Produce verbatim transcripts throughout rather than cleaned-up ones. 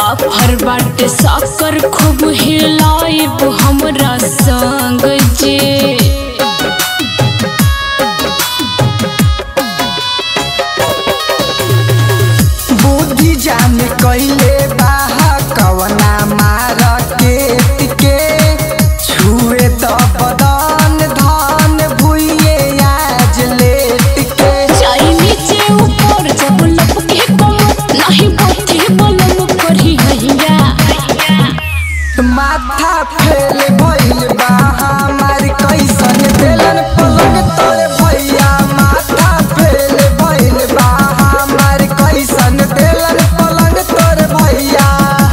offer बाटे साकर खूब हिलाइब हमरा संग जे बुद्धि जान कइले बाहा कवना मार्केट के छुए त बदन धन भुइए आज लेट के जाई नीचे ऊपर जब लपके कमर नहीं बचे बलम करही हैया माथा फेल भइल बा हमार कैसन देलन पलंग तोरे भैया माथा फेल भइल बा हमार कैसन देलन पलंग तोरे भैया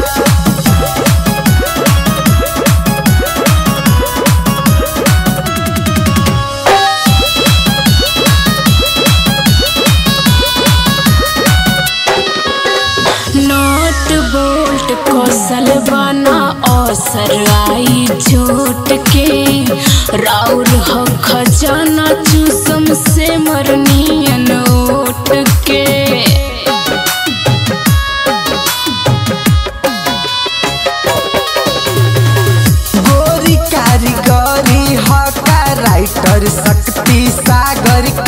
नट बोल्ट कौशल बना असर आई झूठ के राउर हो खजाना चूसम से मरनियन ओट के गोरी कारीगरी हका राइटर शक्ति सागर